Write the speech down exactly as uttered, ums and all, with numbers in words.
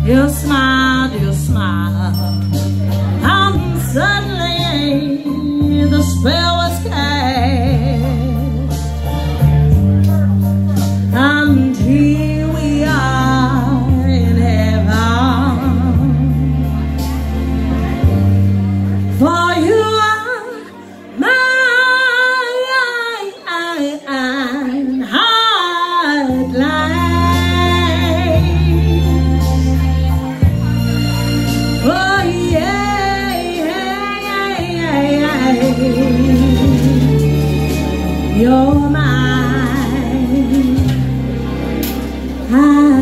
You smiled, you smiled, and suddenly the spell was cast, and here we are in heaven. For you are mine heartline. You're mine. I